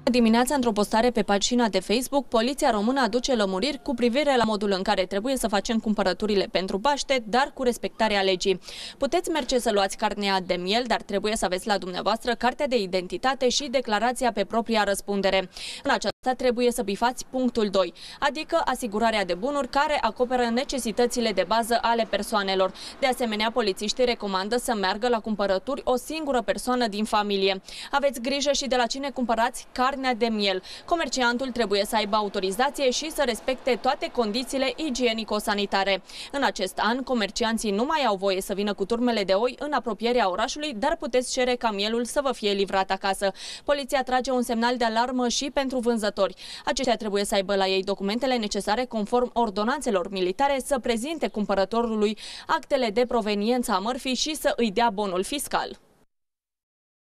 Dimineața, într-o postare pe pagina de Facebook, Poliția Română aduce lămuriri cu privire la modul în care trebuie să facem cumpărăturile pentru Paște, dar cu respectarea legii. Puteți merge să luați carnea de miel, dar trebuie să aveți la dumneavoastră cartea de identitate și declarația pe propria răspundere. În aceasta trebuie să bifați punctul 2, adică asigurarea de bunuri care acoperă necesitățile de bază ale persoanelor. De asemenea, polițiștii recomandă să meargă la cumpărături o singură persoană din familie. Aveți grijă și de la cine cumpărați carnea de miel. Comerciantul trebuie să aibă autorizație și să respecte toate condițiile igienico-sanitare. În acest an, comercianții nu mai au voie să vină cu turmele de oi în apropierea orașului, dar puteți cere ca mielul să vă fie livrat acasă. Poliția trage un semnal de alarmă și pentru vânzători. Aceștia trebuie să aibă la ei documentele necesare conform ordonanțelor militare, să prezinte cumpărătorului actele de proveniență a mărfii și să îi dea bonul fiscal.